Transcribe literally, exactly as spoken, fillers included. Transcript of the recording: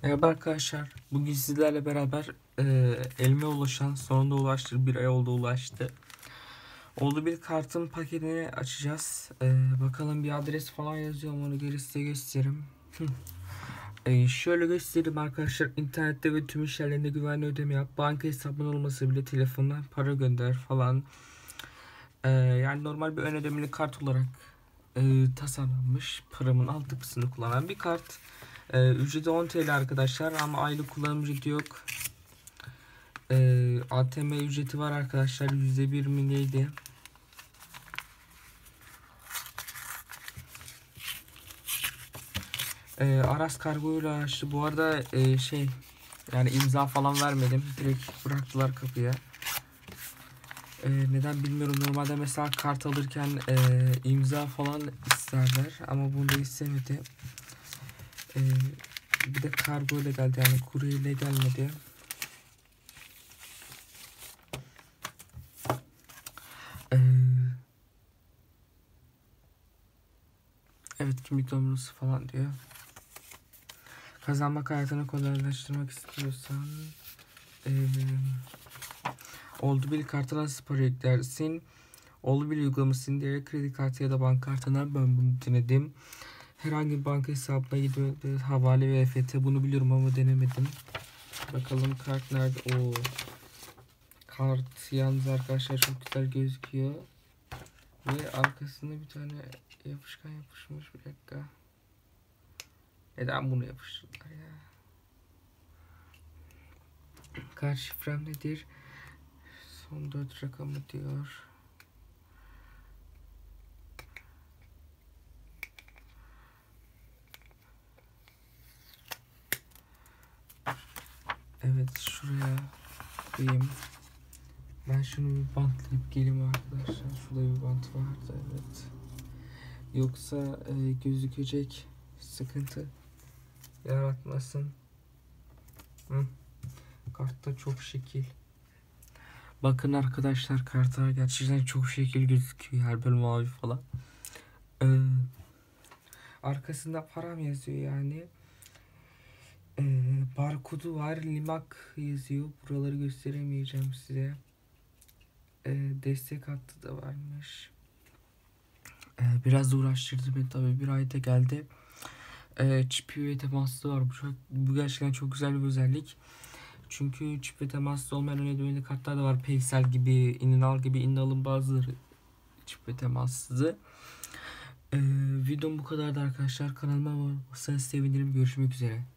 Merhaba arkadaşlar. Bugün sizlerle beraber e, elime ulaşan, sonunda ulaştı, bir ay oldu ulaştı. Oldu bir kartın paketini açacağız. E, bakalım bir adres falan yazıyor mu, onu geri size gösteririm. e, şöyle göstereyim arkadaşlar. İnternette ve tüm iş yerlerinde güvenli ödeme yap. Banka hesabın olmasa bile telefondan para gönder falan. E, yani normal bir ön ödemeli kart olarak e, tasarlanmış. Paramın altı kısmını kullanan bir kart. Ee, ücreti on TL arkadaşlar ama aylık kullanım ücreti yok. Ee, A T M ücreti var arkadaşlar, yüzde bir mi neydi? Ee, Aras kargoyla açtı. Bu arada e, şey yani imza falan vermedim. Direkt bıraktılar kapıya. Ee, neden bilmiyorum. Normalde mesela kart alırken e, imza falan isterler ama bunu da istemedi. Ee, bir de kargo ile geldi, yani kurye ile gelmedi. Ee, evet, kimlik numarası falan diyor. Kazanmak hayatını kolaylaştırmak istiyorsan ee, oldu bir kartına nasıl para yüklersin? Oldu bir uygulamasını diğer kredi kartı ya da banka kartından ben bunu denedim. Herhangi bir banka hesabına gidip havale ve E F T, bunu biliyorum ama denemedim. Bakalım kart nerede? O kart yalnız arkadaşlar çok güzel gözüküyor. Ve arkasında bir tane yapışkan yapışmış, bir dakika. Neden bunu yapıştırdılar ya? Kart şifrem nedir? Son dört rakamı diyor. Evet, şuraya koyayım. Ben şunu bir bantlayıp geleyim arkadaşlar. Şurada bir bant vardı, evet. Yoksa e, gözükecek, sıkıntı yaratmasın. Hı. Kartta çok şekil. Bakın arkadaşlar, kartlar gerçekten çok şekil gözüküyor. Her bölüm mavi falan. Ee, arkasında param yazıyor yani. Ee, barkodu var. Limak yazıyor. Buraları gösteremeyeceğim size. Ee, destek hattı da varmış. Ee, biraz uğraştırdı beni tabii. Bir ayda geldi. Ee, çip ve temaslı var. Bu, çok, bu gerçekten çok güzel bir özellik. Çünkü çip ve temaslı olmayan önemli kartlar da var. Paysel gibi, Inal gibi. Inal'ın bazıları çip ve temassızı. Ee, videom bu kadardı arkadaşlar. Kanalıma abone olursanız sevinirim. Görüşmek üzere.